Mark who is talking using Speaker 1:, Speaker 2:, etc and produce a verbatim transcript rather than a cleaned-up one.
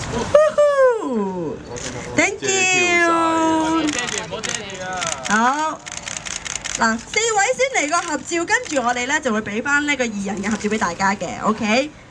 Speaker 1: Thank you。好。嗱，四位先嚟個合照，跟住我哋咧就會俾翻呢個二人嘅合照俾大家嘅 ，OK？